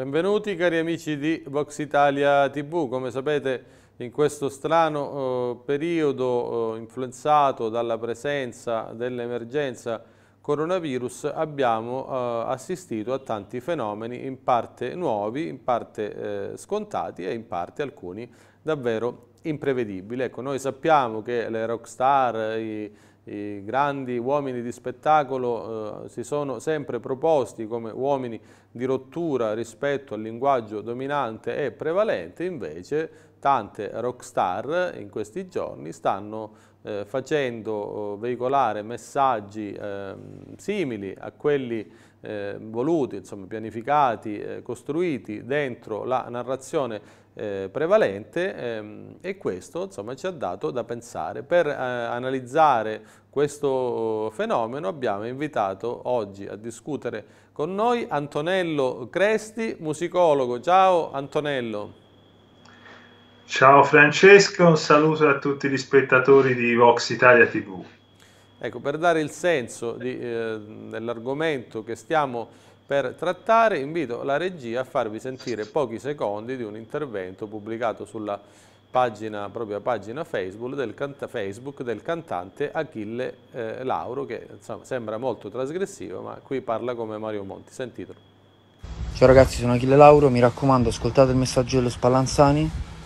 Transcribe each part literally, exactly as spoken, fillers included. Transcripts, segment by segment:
Benvenuti cari amici di Vox Italia tivù. Come sapete, in questo strano eh, periodo eh, influenzato dalla presenza dell'emergenza coronavirus abbiamo eh, assistito a tanti fenomeni, in parte nuovi, in parte eh, scontati e in parte alcuni davvero imprevedibili. Ecco, noi sappiamo che le rockstar, i I grandi uomini di spettacolo eh, si sono sempre proposti come uomini di rottura rispetto al linguaggio dominante e prevalente. Invece tante rockstar in questi giorni stanno eh, facendo eh, veicolare messaggi eh, simili a quelli eh, voluti, insomma, pianificati, eh, costruiti dentro la narrazione Eh, prevalente ehm, e questo insomma ci ha dato da pensare. Per eh, analizzare questo fenomeno abbiamo invitato oggi a discutere con noi Antonello Cresti, musicologo. Ciao Antonello. Ciao Francesco, un saluto a tutti gli spettatori di Vox Italia tivù. Ecco, per dare il senso eh, dell'argomento che stiamo per trattare, invito la regia a farvi sentire pochi secondi di un intervento pubblicato sulla pagina, propria pagina Facebook del, Facebook del cantante Achille eh, Lauro, che insomma, sembra molto trasgressivo, ma qui parla come Mario Monti. Sentitelo. Ciao ragazzi, sono Achille Lauro, mi raccomando, ascoltate il messaggio dello Spallanzani,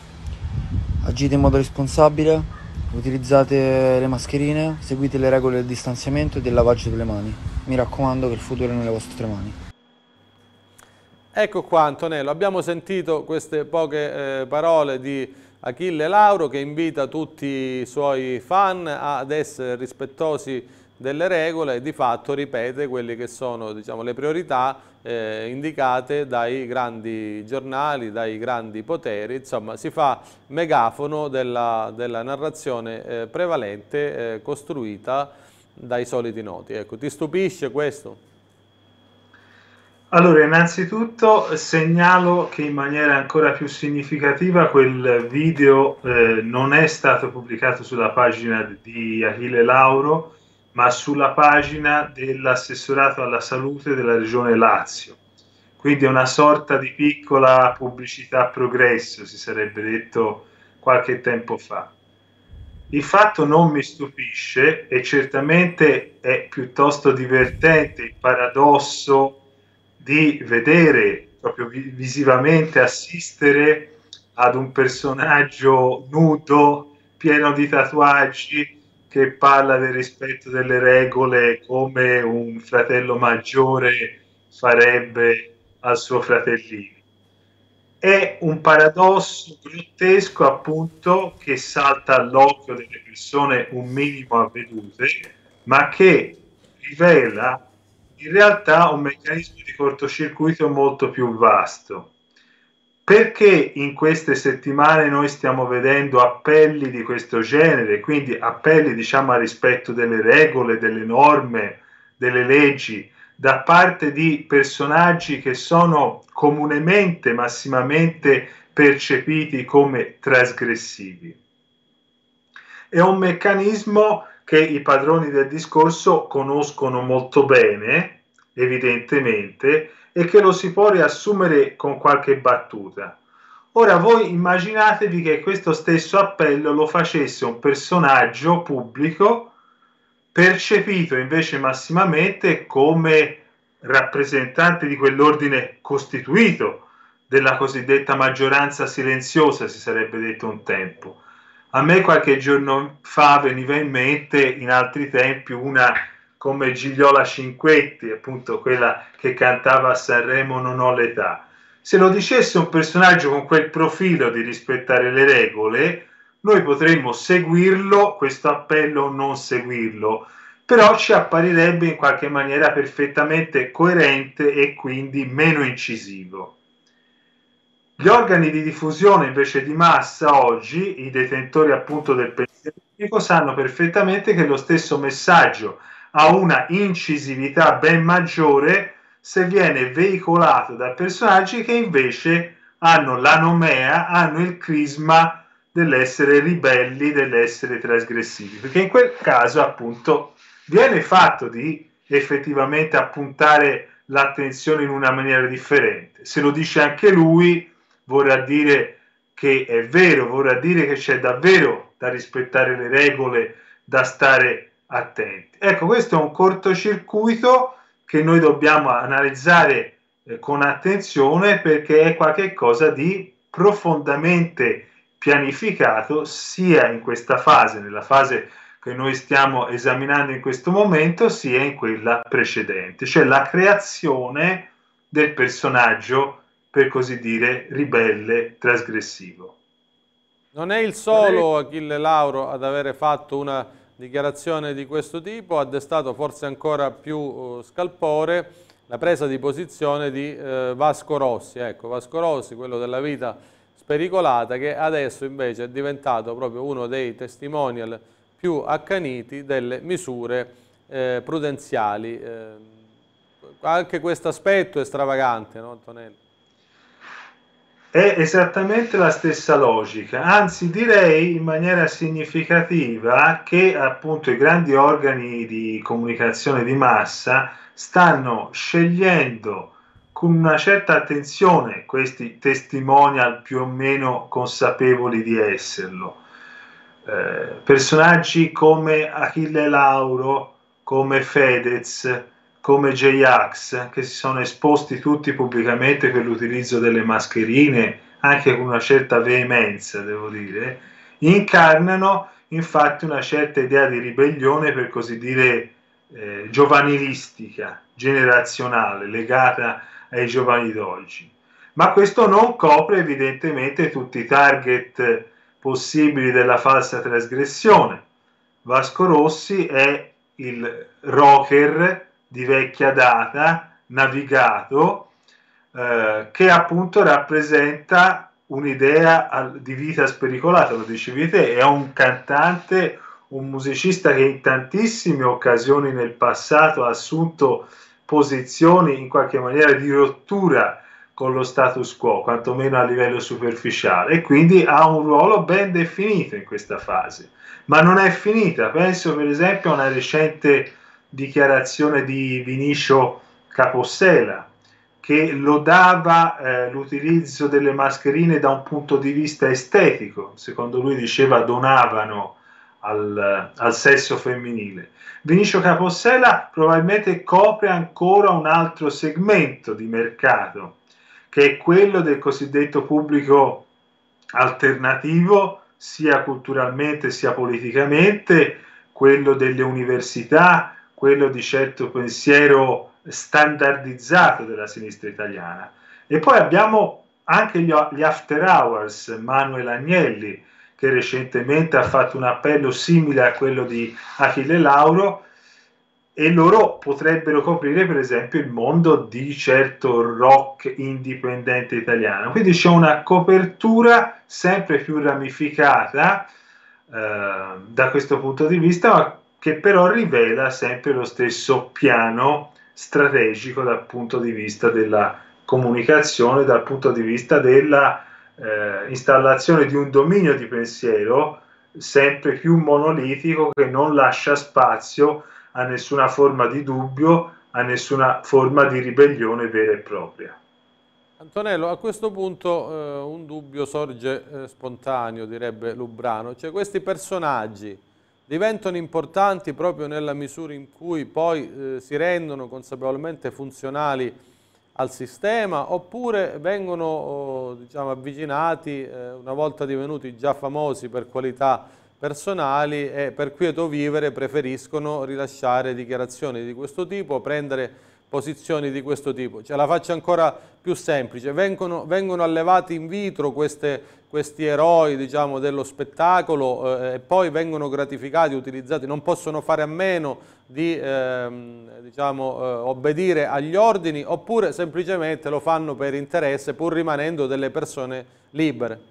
agite in modo responsabile, utilizzate le mascherine, seguite le regole del distanziamento e del lavaggio delle mani. Mi raccomando che il futuro è nelle vostre mani. Ecco qua Antonello, abbiamo sentito queste poche eh, parole di Achille Lauro che invita tutti i suoi fan ad essere rispettosi delle regole e di fatto ripete quelle che sono, diciamo, le priorità eh, indicate dai grandi giornali, dai grandi poteri. Insomma, si fa megafono della, della narrazione eh, prevalente eh, costruita dai soliti noti. Ecco, ti stupisce questo? Allora, innanzitutto segnalo che in maniera ancora più significativa quel video eh, non è stato pubblicato sulla pagina di Achille Lauro, ma sulla pagina dell'assessorato alla salute della regione Lazio. Quindi è una sorta di piccola pubblicità progresso, si sarebbe detto qualche tempo fa. Il fatto non mi stupisce e certamente è piuttosto divertente il paradosso di vedere proprio visivamente, assistere ad un personaggio nudo, pieno di tatuaggi, che parla del rispetto delle regole come un fratello maggiore farebbe al suo fratellino. È un paradosso grottesco, appunto, che salta all'occhio delle persone un minimo avvedute, ma che rivela in realtà un meccanismo di cortocircuito molto più vasto. Perché in queste settimane noi stiamo vedendo appelli di questo genere, quindi appelli, diciamo, al rispetto delle regole, delle norme, delle leggi, da parte di personaggi che sono comunemente, massimamente percepiti come trasgressivi? È un meccanismo che i padroni del discorso conoscono molto bene, evidentemente, e che lo si può riassumere con qualche battuta. Ora voi immaginatevi che questo stesso appello lo facesse un personaggio pubblico percepito invece massimamente come rappresentante di quell'ordine costituito, della cosiddetta maggioranza silenziosa, si sarebbe detto un tempo. A me qualche giorno fa veniva in mente, in altri tempi, una come Gigliola Cinquetti, appunto quella che cantava a Sanremo Non ho l'età. Se lo dicesse un personaggio con quel profilo di rispettare le regole, noi potremmo seguirlo, questo appello, o non seguirlo, però ci apparirebbe in qualche maniera perfettamente coerente e quindi meno incisivo. Gli organi di diffusione invece di massa oggi, i detentori appunto del pensiero unico, sanno perfettamente che lo stesso messaggio ha una incisività ben maggiore se viene veicolato da personaggi che invece hanno la nomea, hanno il crisma dell'essere ribelli, dell'essere trasgressivi, perché in quel caso appunto viene fatto di effettivamente appuntare l'attenzione in una maniera differente. Se lo dice anche lui, vorrà dire che è vero, vorrà dire che c'è davvero da rispettare le regole, da stare attenti. Ecco, questo è un cortocircuito che noi dobbiamo analizzare eh, con attenzione, perché è qualcosa di profondamente pianificato sia in questa fase, nella fase che noi stiamo esaminando in questo momento, sia in quella precedente, cioè la creazione del personaggio, per così dire, ribelle, trasgressivo. Non è il solo Achille Lauro ad avere fatto una dichiarazione di questo tipo, ha destato forse ancora più uh, scalpore la presa di posizione di uh, Vasco Rossi, ecco, Vasco Rossi, quello della vita spericolata, che adesso invece è diventato proprio uno dei testimonial più accaniti delle misure eh, prudenziali. Eh, anche questo aspetto è stravagante, no, Antonello? È esattamente la stessa logica, anzi direi in maniera significativa che appunto i grandi organi di comunicazione di massa stanno scegliendo con una certa attenzione questi testimonial più o meno consapevoli di esserlo. Eh, personaggi come Achille Lauro, come Fedez, come J-Ax, che si sono esposti tutti pubblicamente per l'utilizzo delle mascherine, anche con una certa veemenza, devo dire, incarnano infatti una certa idea di ribellione, per così dire, eh, giovanilistica, generazionale, legata ai giovani d'oggi. Ma questo non copre evidentemente tutti i target possibili della falsa trasgressione. Vasco Rossi è il rocker di vecchia data, navigato, eh, che appunto rappresenta un'idea di vita spericolata, lo dicevi te, è un cantante, un musicista che in tantissime occasioni nel passato ha assunto posizioni in qualche maniera di rottura con lo status quo, quantomeno a livello superficiale, e quindi ha un ruolo ben definito in questa fase. Ma non è finita, penso per esempio a una recente dichiarazione di Vinicio Capossela, che lodava eh, l'utilizzo delle mascherine da un punto di vista estetico, secondo lui diceva donavano al, al sesso femminile. Vinicio Capossela probabilmente copre ancora un altro segmento di mercato, che è quello del cosiddetto pubblico alternativo, sia culturalmente sia politicamente, quello delle università, quello di certo pensiero standardizzato della sinistra italiana. E poi abbiamo anche gli, gli after hours, Manuel Agnelli, che recentemente ha fatto un appello simile a quello di Achille Lauro, e loro potrebbero coprire per esempio il mondo di certo rock indipendente italiano. Quindi c'è una copertura sempre più ramificata eh, da questo punto di vista, ma che però rivela sempre lo stesso piano strategico dal punto di vista della comunicazione, dal punto di vista della eh, installazione di un dominio di pensiero sempre più monolitico, che non lascia spazio a nessuna forma di dubbio, a nessuna forma di ribellione vera e propria. Antonello, a questo punto eh, un dubbio sorge eh, spontaneo, direbbe Lubrano, cioè questi personaggi diventano importanti proprio nella misura in cui poi eh, si rendono consapevolmente funzionali al sistema, oppure vengono oh, diciamo, avvicinati eh, una volta divenuti già famosi per qualità personali e per quieto vivere preferiscono rilasciare dichiarazioni di questo tipo, prendere posizioni di questo tipo. Cioè, la faccio ancora più semplice, vengono, vengono allevati in vitro queste, questi eroi, diciamo, dello spettacolo eh, e poi vengono gratificati, utilizzati, non possono fare a meno di ehm, diciamo, eh, obbedire agli ordini, oppure semplicemente lo fanno per interesse pur rimanendo delle persone libere.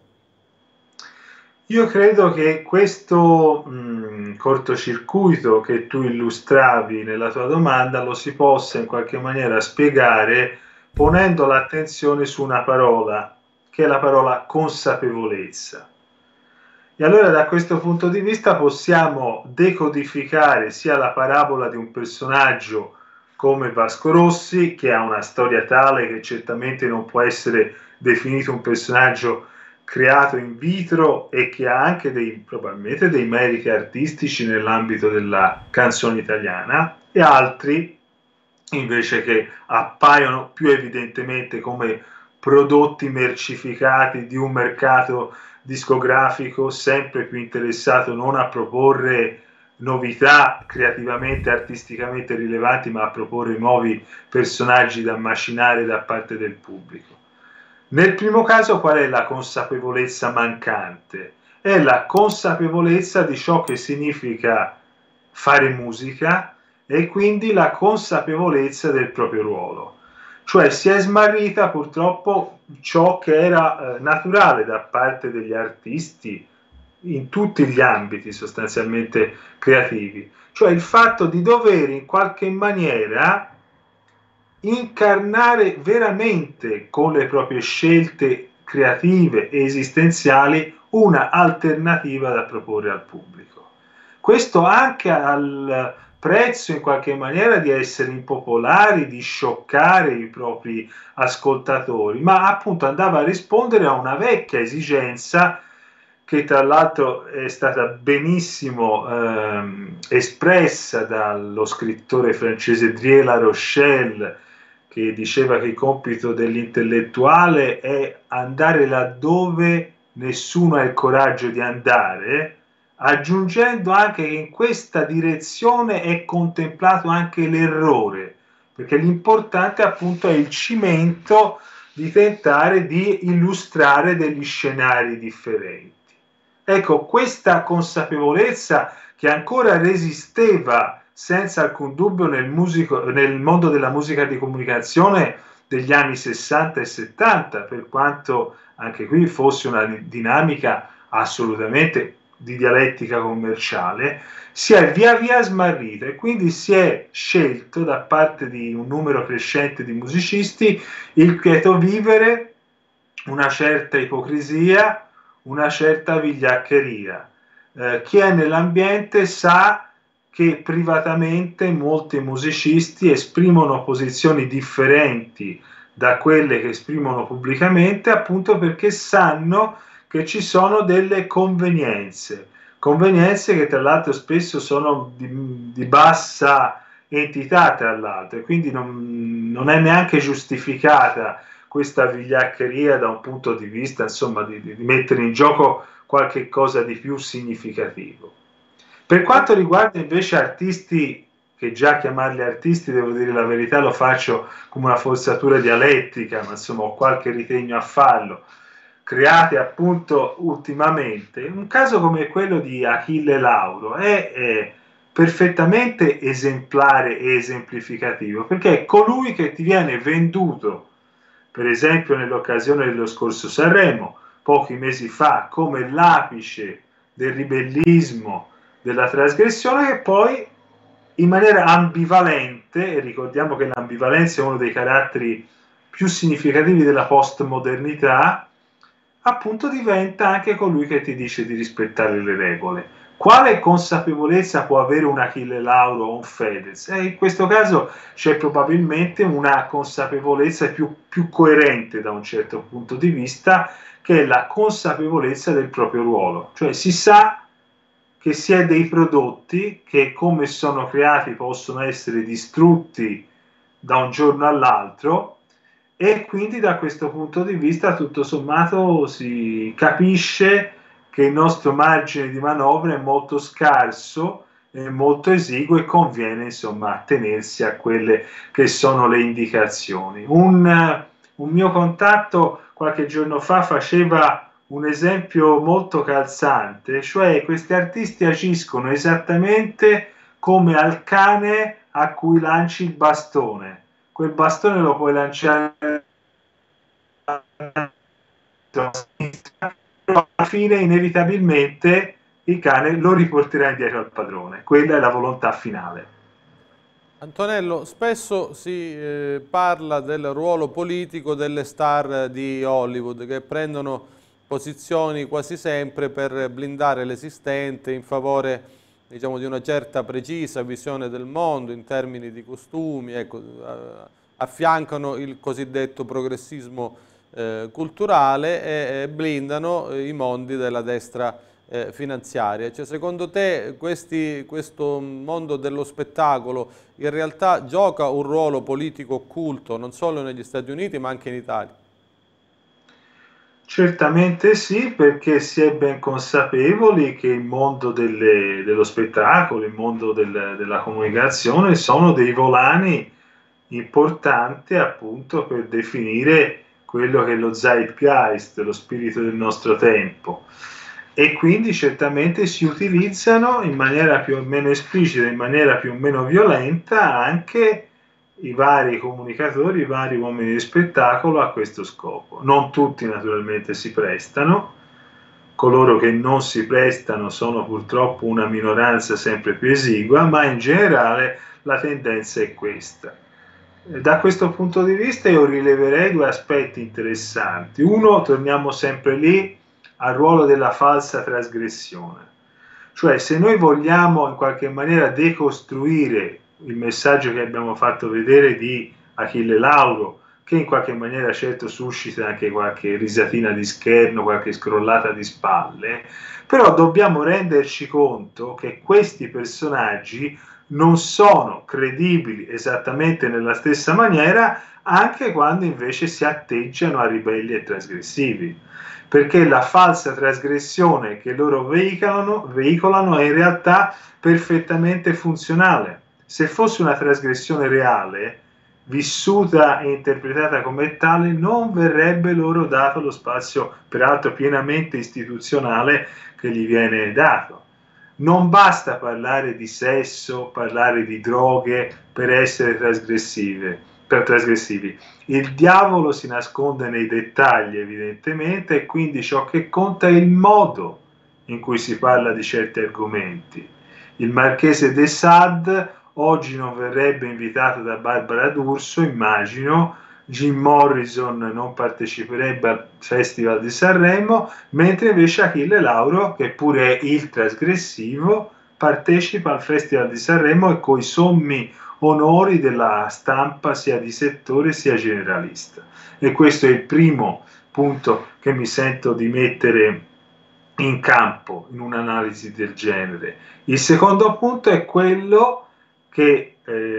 Io credo che questo mh, cortocircuito che tu illustravi nella tua domanda lo si possa in qualche maniera spiegare ponendo l'attenzione su una parola, che è la parola consapevolezza. E allora da questo punto di vista possiamo decodificare sia la parabola di un personaggio come Vasco Rossi, che ha una storia tale che certamente non può essere definito un personaggio creato in vitro e che ha anche dei, probabilmente dei meriti artistici nell'ambito della canzone italiana, e altri invece che appaiono più evidentemente come prodotti mercificati di un mercato discografico sempre più interessato non a proporre novità creativamente, artisticamente rilevanti, ma a proporre nuovi personaggi da macinare da parte del pubblico. Nel primo caso, qual è la consapevolezza mancante? È la consapevolezza di ciò che significa fare musica e quindi la consapevolezza del proprio ruolo. Cioè si è smarrita purtroppo ciò che era eh, naturale da parte degli artisti in tutti gli ambiti sostanzialmente creativi, cioè il fatto di dover in qualche maniera incarnare veramente con le proprie scelte creative e esistenziali una alternativa da proporre al pubblico. Questo anche al prezzo in qualche maniera di essere impopolari, di scioccare i propri ascoltatori, ma appunto andava a rispondere a una vecchia esigenza che tra l'altro è stata benissimo ehm, espressa dallo scrittore francese Drier La Rochelle, che diceva che il compito dell'intellettuale è andare laddove nessuno ha il coraggio di andare, aggiungendo anche che in questa direzione è contemplato anche l'errore, perché l'importante appunto è il cimento di tentare di illustrare degli scenari differenti. Ecco, questa consapevolezza che ancora resisteva senza alcun dubbio nel, musico, nel mondo della musica di comunicazione degli anni sessanta e settanta, per quanto anche qui fosse una dinamica assolutamente di dialettica commerciale, si è via via smarrita e quindi si è scelto da parte di un numero crescente di musicisti il quieto vivere, una certa ipocrisia, una certa vigliaccheria. Eh, chi è nell'ambiente sa che privatamente molti musicisti esprimono posizioni differenti da quelle che esprimono pubblicamente, appunto perché sanno che ci sono delle convenienze, convenienze che tra l'altro spesso sono di, di bassa entità tra l'altro, e quindi non, non è neanche giustificata questa vigliaccheria da un punto di vista, insomma, di, di mettere in gioco qualche cosa di più significativo. Per quanto riguarda invece artisti, che già chiamarli artisti, devo dire la verità, lo faccio come una forzatura dialettica, ma insomma ho qualche ritegno a farlo, creati appunto ultimamente, un caso come quello di Achille Lauro è, è perfettamente esemplare e esemplificativo, perché è colui che ti viene venduto, per esempio nell'occasione dello scorso Sanremo, pochi mesi fa, come l'apice del ribellismo, della trasgressione, che poi in maniera ambivalente, e ricordiamo che l'ambivalenza è uno dei caratteri più significativi della postmodernità, appunto diventa anche colui che ti dice di rispettare le regole. Quale consapevolezza può avere un Achille Lauro o un Fedez? Eh, in questo caso c'è probabilmente una consapevolezza più, più coerente da un certo punto di vista, che è la consapevolezza del proprio ruolo. Cioè si sa che si è dei prodotti che, come sono creati, possono essere distrutti da un giorno all'altro, e quindi da questo punto di vista tutto sommato si capisce che il nostro margine di manovra è molto scarso, è molto esiguo, e conviene insomma attenersi a quelle che sono le indicazioni. Un, un mio contatto qualche giorno fa faceva un esempio molto calzante, cioè questi artisti agiscono esattamente come al cane a cui lanci il bastone. Quel bastone lo puoi lanciare però alla fine inevitabilmente il cane lo riporterà indietro al padrone. Quella è la volontà finale. Antonello, spesso si eh, parla del ruolo politico delle star di Hollywood che prendono posizioni quasi sempre per blindare l'esistente in favore diciamo, di una certa precisa visione del mondo in termini di costumi, ecco, affiancano il cosiddetto progressismo eh, culturale e, e blindano i mondi della destra eh, finanziaria. Cioè, secondo te questi, questo mondo dello spettacolo in realtà gioca un ruolo politico occulto non solo negli Stati Uniti ma anche in Italia? Certamente sì, perché si è ben consapevoli che il mondo delle, dello spettacolo, il mondo del, della comunicazione sono dei volani importanti appunto per definire quello che è lo zeitgeist, lo spirito del nostro tempo. E quindi certamente si utilizzano in maniera più o meno esplicita, in maniera più o meno violenta anche i vari comunicatori, i vari uomini di spettacolo a questo scopo. Non tutti naturalmente si prestano, coloro che non si prestano sono purtroppo una minoranza sempre più esigua, ma in generale la tendenza è questa. Da questo punto di vista io rileverei due aspetti interessanti. Uno, torniamo sempre lì al ruolo della falsa trasgressione. Cioè, se noi vogliamo in qualche maniera decostruire il messaggio che abbiamo fatto vedere di Achille Lauro, che in qualche maniera certo suscita anche qualche risatina di scherno, qualche scrollata di spalle, però dobbiamo renderci conto che questi personaggi non sono credibili esattamente nella stessa maniera anche quando invece si atteggiano a ribelli e trasgressivi, perché la falsa trasgressione che loro veicolano, veicolano è in realtà perfettamente funzionale. Se fosse una trasgressione reale, vissuta e interpretata come tale, non verrebbe loro dato lo spazio, peraltro pienamente istituzionale, che gli viene dato. Non basta parlare di sesso, parlare di droghe per essere trasgressive, per trasgressivi. Il diavolo si nasconde nei dettagli, evidentemente, e quindi ciò che conta è il modo in cui si parla di certi argomenti. Il marchese de Sade oggi non verrebbe invitato da Barbara D'Urso, immagino. Jim Morrison non parteciperebbe al Festival di Sanremo, mentre invece Achille Lauro, che pure è il trasgressivo, partecipa al Festival di Sanremo e coi sommi onori della stampa sia di settore sia generalista. E questo è il primo punto che mi sento di mettere in campo in un'analisi del genere. Il secondo punto è quello che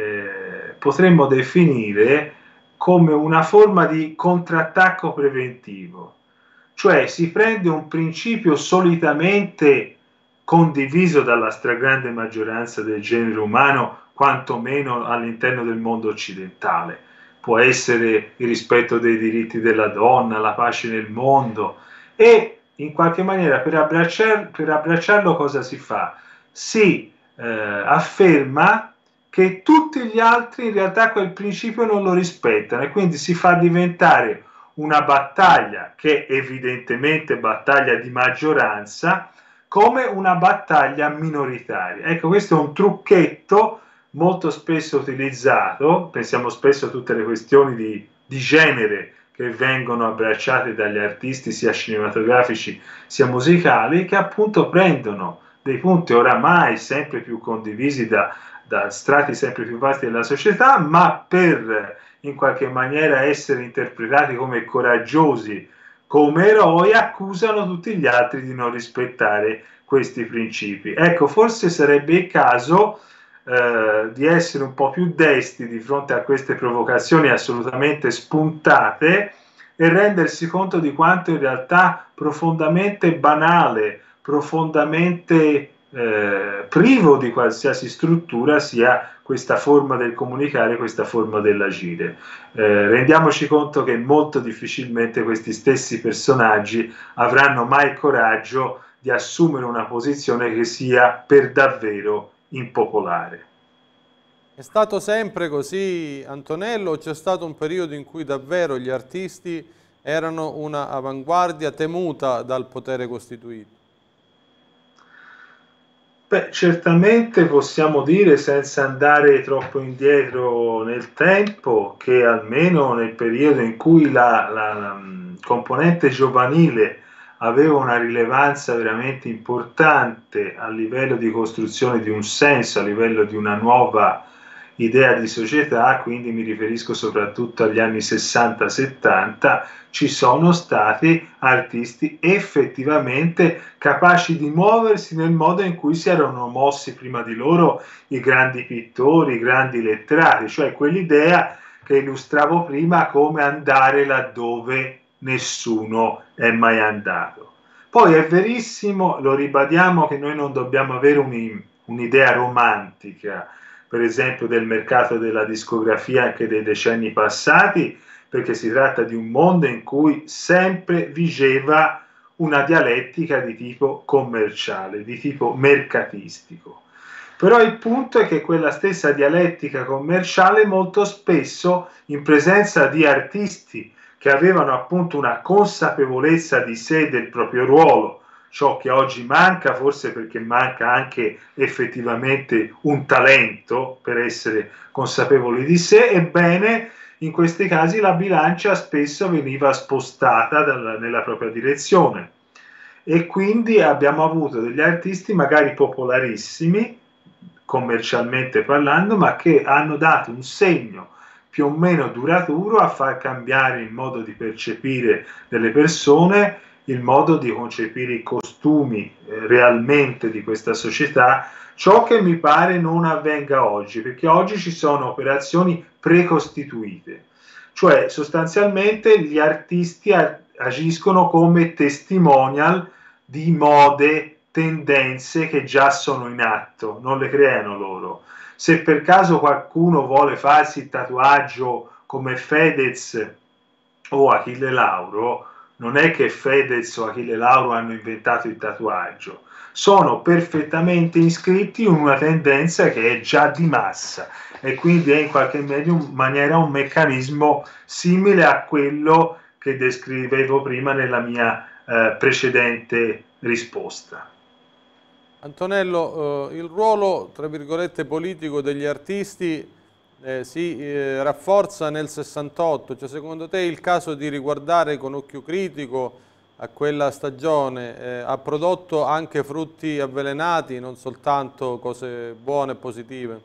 eh, potremmo definire come una forma di contrattacco preventivo, cioè si prende un principio solitamente condiviso dalla stragrande maggioranza del genere umano, quantomeno all'interno del mondo occidentale. Può essere il rispetto dei diritti della donna, la pace nel mondo, e in qualche maniera per, abbracciar, per abbracciarlo cosa si fa? Si eh, afferma che tutti gli altri in realtà quel principio non lo rispettano e quindi si fa diventare una battaglia, che evidentemente battaglia di maggioranza, come una battaglia minoritaria. Ecco, questo è un trucchetto molto spesso utilizzato, pensiamo spesso a tutte le questioni di, di genere che vengono abbracciate dagli artisti sia cinematografici sia musicali, che appunto prendono dei punti oramai sempre più condivisi da da strati sempre più vasti della società, ma per in qualche maniera essere interpretati come coraggiosi, come eroi, accusano tutti gli altri di non rispettare questi principi. Ecco, forse sarebbe il caso eh, di essere un po' più desti di fronte a queste provocazioni assolutamente spuntate e rendersi conto di quanto in realtà profondamente banale, profondamente Eh, privo di qualsiasi struttura sia questa forma del comunicare, questa forma dell'agire. Eh, rendiamoci conto che molto difficilmente questi stessi personaggi avranno mai il coraggio di assumere una posizione che sia per davvero impopolare. È stato sempre così, Antonello, o c'è stato un periodo in cui davvero gli artisti erano una avanguardia temuta dal potere costituito? Beh, certamente possiamo dire, senza andare troppo indietro nel tempo, che almeno nel periodo in cui la, la, la componente giovanile aveva una rilevanza veramente importante a livello di costruzione di un senso, a livello di una nuova idea di società, quindi mi riferisco soprattutto agli anni sessanta settanta, ci sono stati artisti effettivamente capaci di muoversi nel modo in cui si erano mossi prima di loro i grandi pittori, i grandi letterati, cioè quell'idea che illustravo prima come andare laddove nessuno è mai andato. Poi è verissimo, lo ribadiamo, che noi non dobbiamo avere un'idea romantica, per esempio del mercato della discografia anche dei decenni passati, perché si tratta di un mondo in cui sempre vigeva una dialettica di tipo commerciale, di tipo mercatistico. Però il punto è che quella stessa dialettica commerciale molto spesso, in presenza di artisti che avevano appunto una consapevolezza di sé, del proprio ruolo, ciò che oggi manca, forse perché manca anche effettivamente un talento per essere consapevoli di sé, ebbene in questi casi la bilancia spesso veniva spostata dalla, nella propria direzione e quindi abbiamo avuto degli artisti magari popolarissimi, commercialmente parlando, ma che hanno dato un segno più o meno duraturo a far cambiare il modo di percepire delle persone, il modo di concepire i costumi eh, realmente di questa società, ciò che mi pare non avvenga oggi, perché oggi ci sono operazioni precostituite, cioè sostanzialmente gli artisti agiscono come testimonial di mode, tendenze che già sono in atto, non le creano loro. Se per caso qualcuno vuole farsi il tatuaggio come Fedez o Achille Lauro, non è che Fedez o Achille Lauro hanno inventato il tatuaggio, sono perfettamente iscritti in una tendenza che è già di massa e quindi è in qualche maniera un meccanismo simile a quello che descrivevo prima nella mia eh, precedente risposta. Antonello, eh, il ruolo, tra virgolette, politico degli artisti eh, si eh, rafforza nel sessantotto, cioè secondo te il caso di riguardare con occhio critico a quella stagione eh, ha prodotto anche frutti avvelenati, non soltanto cose buone e positive?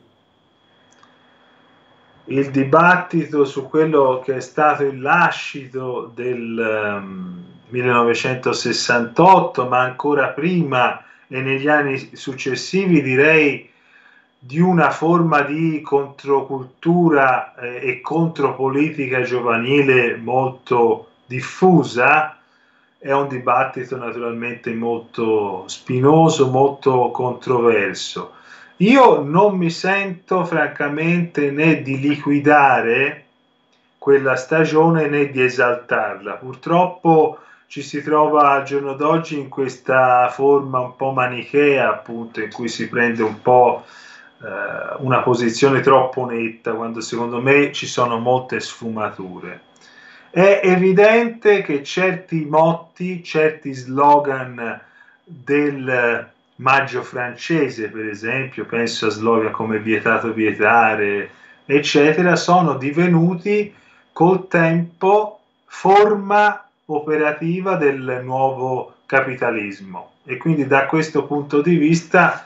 Il dibattito su quello che è stato il lascito del um, millenovecentosessantotto, ma ancora prima e negli anni successivi, direi di una forma di controcultura eh, e contropolitica giovanile molto diffusa, è un dibattito naturalmente molto spinoso, molto controverso. Io non mi sento francamente né di liquidare quella stagione né di esaltarla. Purtroppo ci si trova al giorno d'oggi in questa forma un po' manichea, appunto, in cui si prende un po' eh, una posizione troppo netta, quando secondo me ci sono molte sfumature. È evidente che certi motti, certi slogan del Maggio francese, per esempio, penso a slogan come vietato vietare, eccetera, sono divenuti col tempo forma operativa del nuovo capitalismo e quindi da questo punto di vista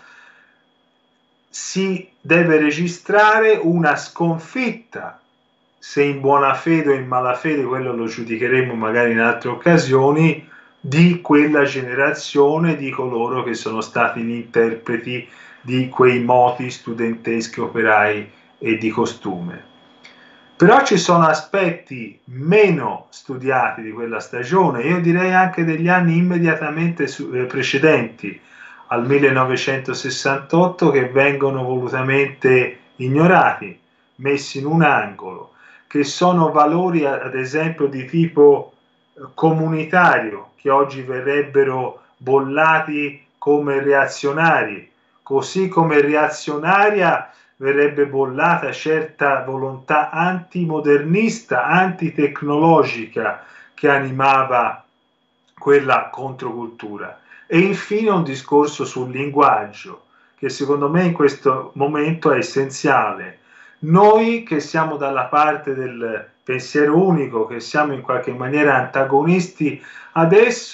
si deve registrare una sconfitta, se in buona fede o in malafede, quello lo giudicheremo magari in altre occasioni, di quella generazione di coloro che sono stati gli interpreti di quei moti studenteschi, operai e di costume. Però ci sono aspetti meno studiati di quella stagione, io direi anche degli anni immediatamente precedenti al millenovecentosessantotto, che vengono volutamente ignorati, messi in un angolo, che sono valori ad esempio di tipo comunitario, che oggi verrebbero bollati come reazionari, così come reazionaria verrebbe bollata certa volontà antimodernista, antitecnologica che animava quella controcultura. E infine un discorso sul linguaggio, che secondo me in questo momento è essenziale. Noi che siamo dalla parte del pensiero unico, che siamo in qualche maniera antagonisti adesso,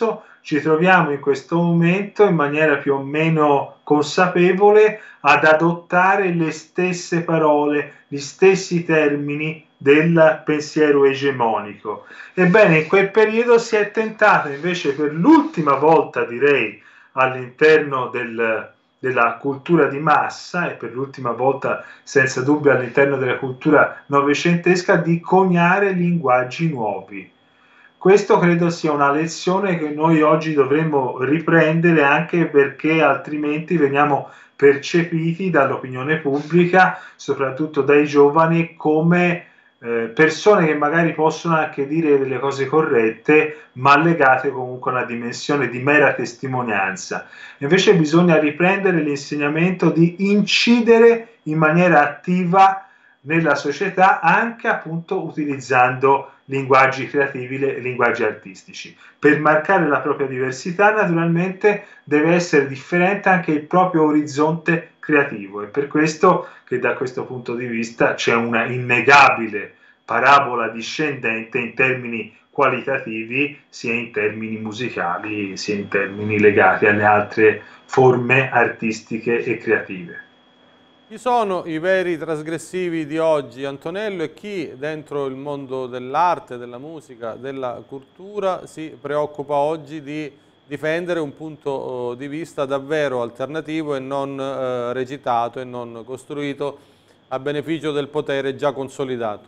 ci troviamo in questo momento in maniera più o meno consapevole ad adottare le stesse parole, gli stessi termini del pensiero egemonico. Ebbene, in quel periodo si è tentato invece per l'ultima volta, direi, all'interno del, della cultura di massa e per l'ultima volta senza dubbio all'interno della cultura novecentesca, di coniare linguaggi nuovi. Questo credo sia una lezione che noi oggi dovremmo riprendere, anche perché altrimenti veniamo percepiti dall'opinione pubblica, soprattutto dai giovani, come eh, persone che magari possono anche dire delle cose corrette, ma legate comunque a una dimensione di mera testimonianza. Invece bisogna riprendere l'insegnamento di incidere in maniera attiva nella società, anche appunto utilizzando linguaggi creativi, linguaggi artistici. Per marcare la propria diversità, naturalmente, deve essere differente anche il proprio orizzonte creativo, e per questo che da questo punto di vista c'è una innegabile parabola discendente in termini qualitativi, sia in termini musicali, sia in termini legati alle altre forme artistiche e creative. Chi sono i veri trasgressivi di oggi, Antonello, e chi dentro il mondo dell'arte, della musica, della cultura si preoccupa oggi di difendere un punto di vista davvero alternativo e non eh, recitato e non costruito a beneficio del potere già consolidato?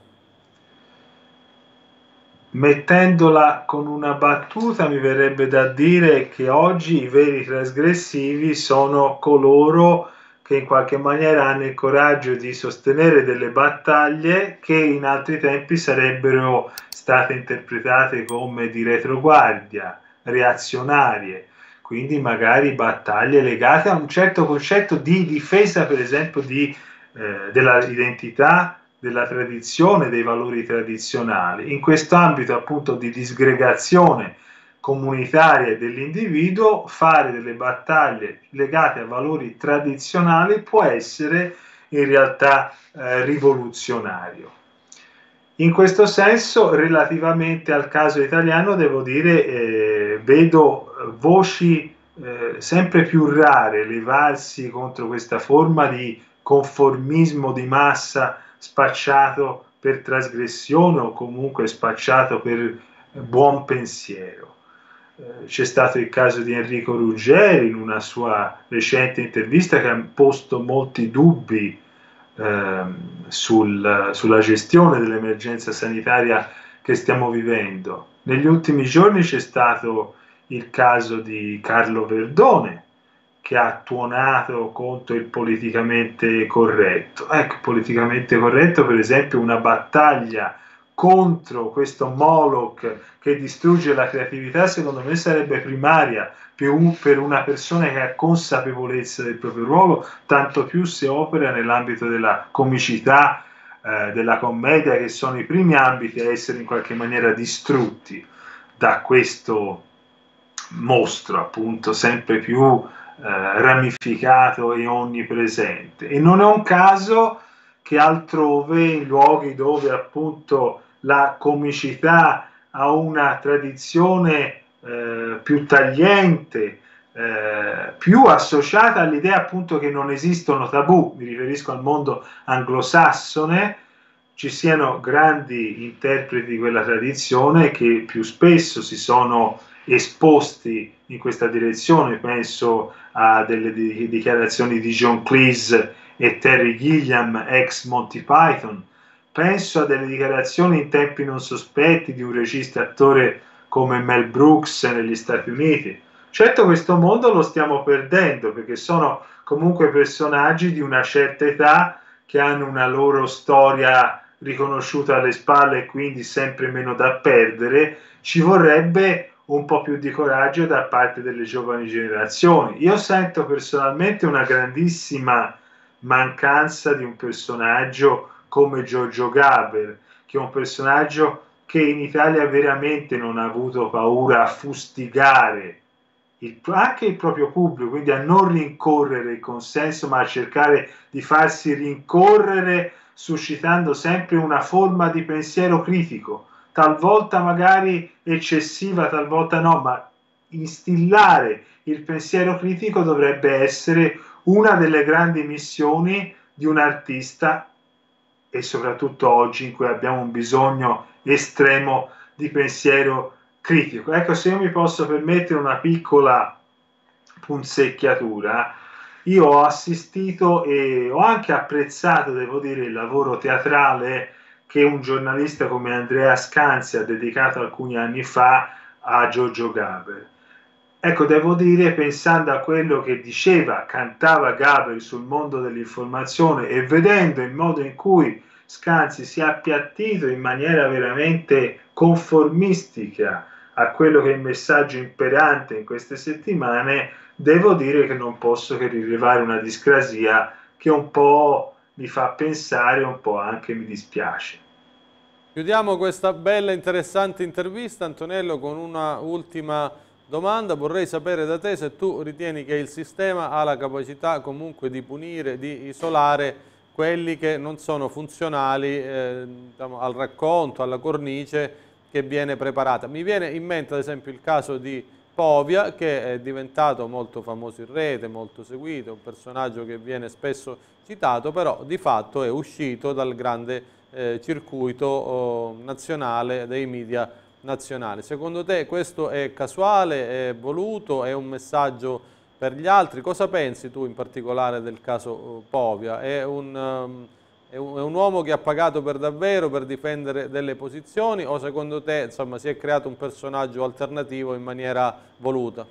Mettendola con una battuta, mi verrebbe da dire che oggi i veri trasgressivi sono coloro che in qualche maniera hanno il coraggio di sostenere delle battaglie che in altri tempi sarebbero state interpretate come di retroguardia, reazionarie, quindi magari battaglie legate a un certo concetto di difesa, per esempio, di, eh, della identità, della tradizione, dei valori tradizionali. In questo ambito appunto di disgregazione comunitaria dell'individuo, fare delle battaglie legate a valori tradizionali può essere in realtà eh, rivoluzionario. In questo senso, relativamente al caso italiano, devo dire, eh, vedo voci eh, sempre più rare levarsi contro questa forma di conformismo di massa spacciato per trasgressione o comunque spacciato per buon pensiero. C'è stato il caso di Enrico Ruggeri in una sua recente intervista che ha posto molti dubbi eh, sul, sulla gestione dell'emergenza sanitaria che stiamo vivendo. Negli ultimi giorni c'è stato il caso di Carlo Verdone, che ha tuonato contro il politicamente corretto. Ecco, politicamente corretto, per esempio, una battaglia contro questo Moloch che distrugge la creatività, secondo me sarebbe primaria più per una persona che ha consapevolezza del proprio ruolo, tanto più se opera nell'ambito della comicità, eh, della commedia, che sono i primi ambiti a essere in qualche maniera distrutti da questo mostro, appunto, sempre più eh, ramificato e onnipresente. E non è un caso che altrove, in luoghi dove appunto la comicità ha una tradizione eh, più tagliente, eh, più associata all'idea appunto che non esistono tabù, mi riferisco al mondo anglosassone, ci siano grandi interpreti di quella tradizione che più spesso si sono esposti in questa direzione. Penso a delle dichiarazioni di John Cleese e Terry Gilliam, ex Monty Python. Penso a delle dichiarazioni in tempi non sospetti di un regista attore come Mel Brooks negli Stati Uniti. Certo, questo mondo lo stiamo perdendo, perché sono comunque personaggi di una certa età che hanno una loro storia riconosciuta alle spalle e quindi sempre meno da perdere. Ci vorrebbe un po' più di coraggio da parte delle giovani generazioni. Io sento personalmente una grandissima mancanza di un personaggio come Giorgio Gaber, che è un personaggio che in Italia veramente non ha avuto paura a fustigare il, anche il proprio pubblico, quindi a non rincorrere il consenso, ma a cercare di farsi rincorrere, suscitando sempre una forma di pensiero critico, talvolta magari eccessiva, talvolta no, ma instillare il pensiero critico dovrebbe essere una delle grandi missioni di un artista, e soprattutto oggi in cui abbiamo un bisogno estremo di pensiero critico. Ecco, se io mi posso permettere una piccola punzecchiatura, io ho assistito e ho anche apprezzato, devo dire, il lavoro teatrale che un giornalista come Andrea Scanzi ha dedicato alcuni anni fa a Giorgio Gaber. Ecco, devo dire, pensando a quello che diceva, cantava Gaber sul mondo dell'informazione e vedendo il modo in cui Scanzi si è appiattito in maniera veramente conformistica a quello che è il messaggio imperante in queste settimane, devo dire che non posso che rilevare una discrasia che un po' mi fa pensare, un po' anche mi dispiace. Chiudiamo questa bella e interessante intervista, Antonello, con una ultima domanda. Vorrei sapere da te se tu ritieni che il sistema ha la capacità comunque di punire, di isolare quelli che non sono funzionali eh, diciamo, al racconto, alla cornice che viene preparata. Mi viene in mente ad esempio il caso di Povia, che è diventato molto famoso in rete, molto seguito, un personaggio che viene spesso citato, però di fatto è uscito dal grande eh, circuito oh, nazionale dei media nazionali. Secondo te questo è casuale, è voluto, è un messaggio per gli altri? Cosa pensi tu in particolare del caso Povia? È un, um, è un, è un uomo che ha pagato per davvero per difendere delle posizioni o secondo te insomma, si è creato un personaggio alternativo in maniera voluta?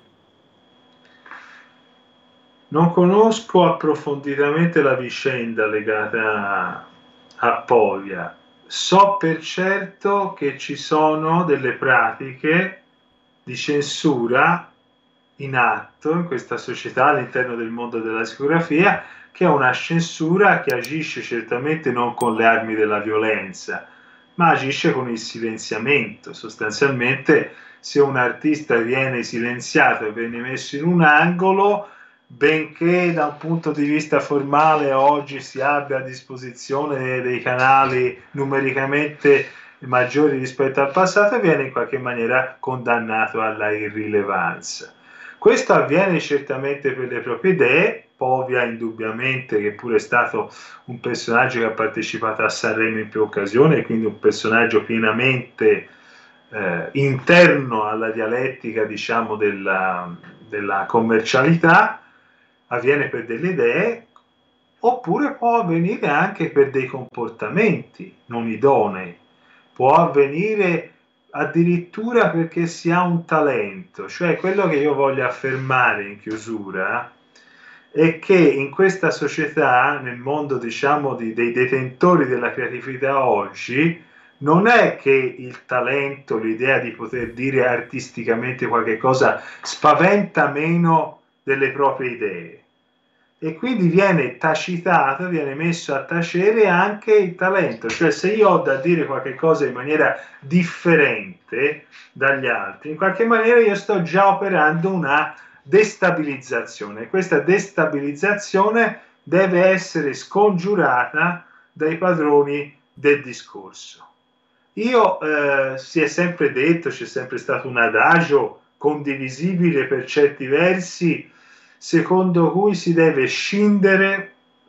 Non conosco approfonditamente la vicenda legata a, a Povia. So per certo che ci sono delle pratiche di censura in atto in questa società all'interno del mondo della discografia, che è una censura che agisce certamente non con le armi della violenza, ma agisce con il silenziamento. Sostanzialmente, se un artista viene silenziato e viene messo in un angolo, benché da un punto di vista formale oggi si abbia a disposizione dei canali numericamente maggiori rispetto al passato, viene in qualche maniera condannato alla irrilevanza. Questo avviene certamente per le proprie idee. Povia indubbiamente, che pure è stato un personaggio che ha partecipato a Sanremo in più occasioni, quindi un personaggio pienamente eh, interno alla dialettica, diciamo, della, della commercialità, avviene per delle idee, oppure può avvenire anche per dei comportamenti non idonei, può avvenire addirittura perché si ha un talento. Cioè, quello che io voglio affermare in chiusura è che in questa società, nel mondo diciamo di, dei detentori della creatività oggi, non è che il talento, l'idea di poter dire artisticamente qualche cosa spaventa meno delle proprie idee, e quindi viene tacitato, viene messo a tacere anche il talento. Cioè, se io ho da dire qualche cosa in maniera differente dagli altri, in qualche maniera io sto già operando una destabilizzazione. Questa destabilizzazione deve essere scongiurata dai padroni del discorso. Io eh, si è sempre detto, c'è sempre stato un adagio condivisibile per certi versi, secondo cui si deve scindere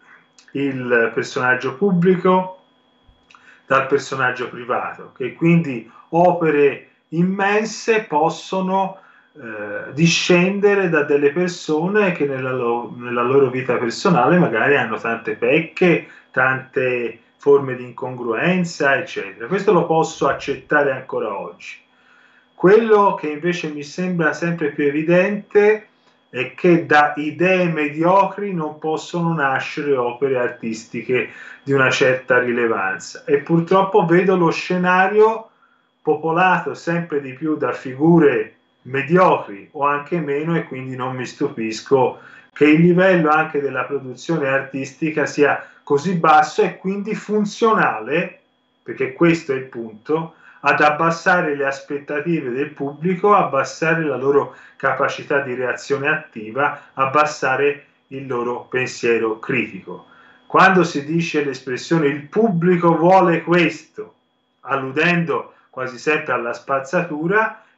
il personaggio pubblico dal personaggio privato, che quindi opere immense possono eh, discendere da delle persone che nella, lo, nella loro vita personale magari hanno tante pecche, tante forme di incongruenza, eccetera. Questo lo posso accettare ancora oggi. Quello che invece mi sembra sempre più evidente è che da idee mediocri non possono nascere opere artistiche di una certa rilevanza, e purtroppo vedo lo scenario popolato sempre di più da figure mediocri o anche meno, e quindi non mi stupisco che il livello anche della produzione artistica sia così basso e quindi funzionale, perché questo è il punto, ad abbassare le aspettative del pubblico, abbassare la loro capacità di reazione attiva, abbassare il loro pensiero critico. Quando si dice l'espressione "il pubblico vuole questo", alludendo quasi sempre alla spazzatura,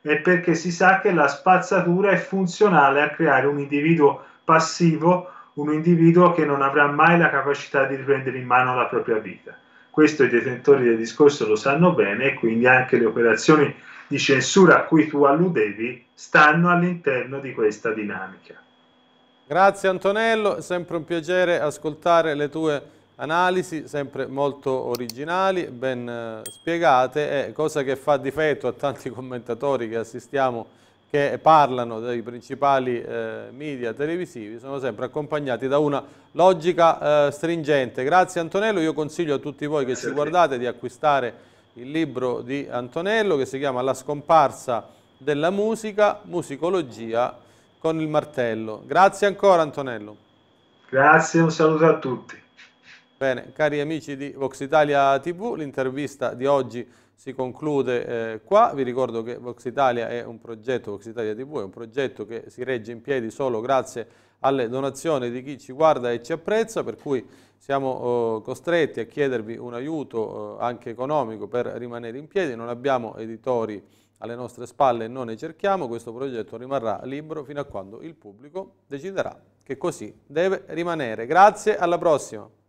è perché si sa che la spazzatura è funzionale a creare un individuo passivo, un individuo che non avrà mai la capacità di riprendere in mano la propria vita. Questo i detentori del discorso lo sanno bene e quindi anche le operazioni di censura a cui tu alludevi stanno all'interno di questa dinamica. Grazie Antonello, è sempre un piacere ascoltare le tue analisi, sempre molto originali, ben eh, spiegate, e cosa che fa difetto a tanti commentatori che assistiamo, che parlano dei principali eh, media televisivi, sono sempre accompagnati da una logica eh, stringente. Grazie Antonello, io consiglio a tutti voi che ci guardate di acquistare il libro di Antonello che si chiama La scomparsa della musica, musicologia con il martello. Grazie ancora Antonello. Grazie, un saluto a tutti. Bene, cari amici di Vox Italia tivù, l'intervista di oggi si conclude eh, qua. Vi ricordo che Vox Italia è un progetto, Vox Italia tivù è un progetto che si regge in piedi solo grazie alle donazioni di chi ci guarda e ci apprezza, per cui siamo eh, costretti a chiedervi un aiuto eh, anche economico per rimanere in piedi. Non abbiamo editori alle nostre spalle e non ne cerchiamo. Questo progetto rimarrà libero fino a quando il pubblico deciderà che così deve rimanere. Grazie, alla prossima!